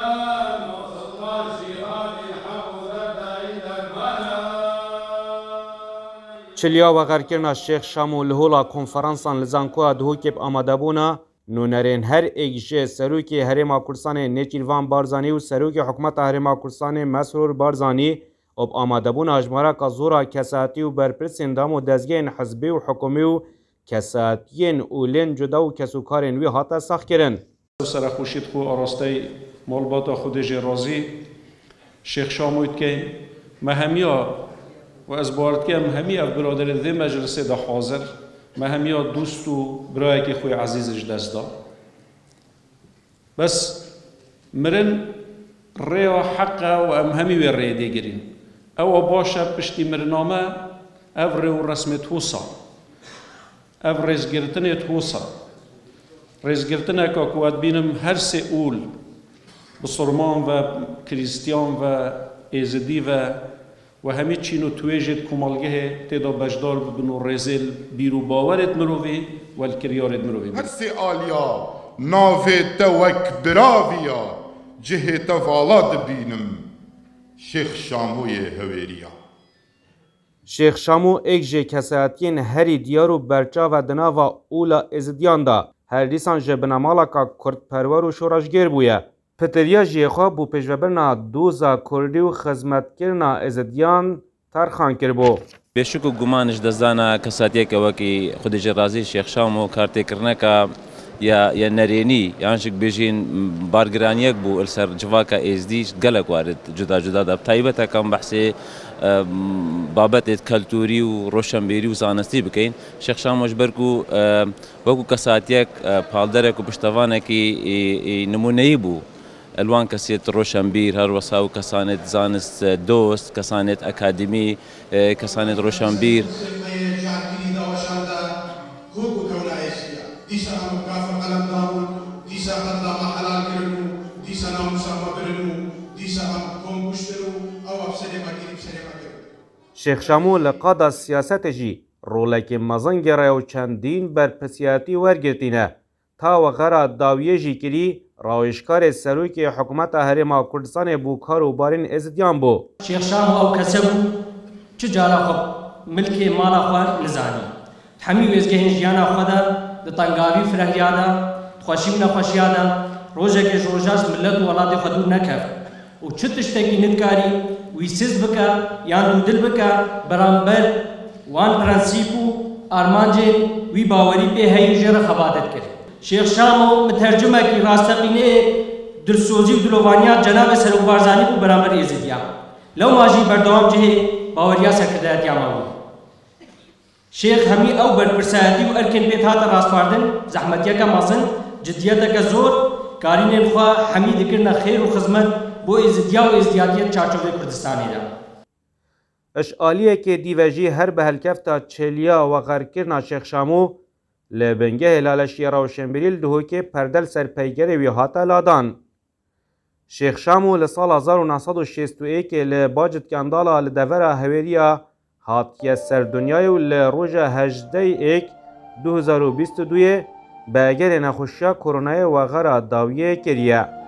چلیا و غرکرنا شیخ شامو لهولا کنفرانسان لزانکوها دهوکیب آماده بونا نونرین هر ایگشه سروکی هرما کردستان نیچیروان بارزانی و سروکی حکومت هرما کردستان مسرور بارزانی ob آماده بونا اجمارا که زورا کساتی و برپرسین دام و دزگین حزبی و حکومی و کساتین اولین جدا و کسوکارین وی حتا ساخت کرن. سر خوشید خو آراسته مالباتا خودش رازی شیخ شاموید که مهمیا و از بارد که مهمیا برادر ده مجلسه ده حاضر مهمیا دوست و برای که خوی عزیزش دست دا بس مرن ریا حقا و امهمی و ریا دیگرین او باشا پشتی مرنامه او ریو رسم توسا او ریزگرتن توسا ریزگرتن که کواد بینم هر سه اول بسرمان و کریستیان و ایزدی و همه چینو تویجد کمالگه تیدا بجدار بنو ریزل بیرو باورت مروی و الکریارت مروی هر سه آلیا ناوی توک براویا جه تفالات بینم شیخ شاموی هویریا شیخ شامو ایک جه کساتین هری دیارو برچا و دناوا اولا ازدیان دا هر دیسان جه بنامالا که کرد پرور و شورشگر بویا پتریا جیخوا بو پیشوبرنا دوزا کردی و خدمت کرنا ازدیان ترخان کربو بشکو گمانش دزدانا کساتیه که وکی خودش رازی شیخ شامو کارتی کرنه که یا نرینی یعنی بیشین بارگرانیک بو السر جواکا ازدیش گلک وارد جدا جدا دب تایبتا کم بحثی بابت کلتوری و روشنبیری و زانستی بکین شیخ شامو جبرکو وکو کساتیک پالدرک و پشتوانه کی نمونهی بو الوان کسیت روشنبیر هر وساو کسانت زانست دوست کسانت اکادمی کسانت روشنبیر دیسا هم کافر قلم دامون دیسا خدا ما حلال کرنو دیسا ناموسا ما برنو دیسا هم کم کشترو او افسره ما گیریم سره ما کرنو شیخ شامو لقادا سیاست جی رولک مزنگ رایو چندین بر پسیاتی ورگرتینه تا و غرا داویه جی کری راوشکار سروک حکومت هرما کردستان بوکار و بارین ازدیان بو شیخ شامو او کسبو چه جالا خب ملکی مالا خوار نزانی همی وزگهن جیانا خدا دتانگاوی فرهیادا خوشیم نخوشیادا روزه که روزاش ملت و ولاد خودو نکرد و چه تشتکی ندکاری ویسیز بکا یا دودل بکا برانبر وان پرنسیپو آرمانجین وی باوری به هی جر خبادت کرد شیخ شامو مترجمه کی راستقینه دلسوزی و دلوانیات جناب سروک بارزانی کو برانبر ایزدیا لو ماجی بردوام جه باوریا سرکردات یاماوی شیخ همی او برپرسایتی و ارکن بیت هاتا راست پاردن زحمتیا کا مازن جدیتا کا زور کارین خوا همی دکرنا خیر و خدمت بو ازدیا و ازدیاتیت چارچوب کردستانی دا اشعالیه که دیوژی هر به هلکفتا چلیا و غرکرنا شیخ شامو لبنگه هلالشی روشنبریل دهوکه پردل سرپیگر وی هاتا لادان شیخ شامو لسال 1961 لباجت کندالا لدورا هویریا هاتیه سر دنیای و لروژ 18/1/2022 به اگر نخوشیا کرونای و غرا داویه کریه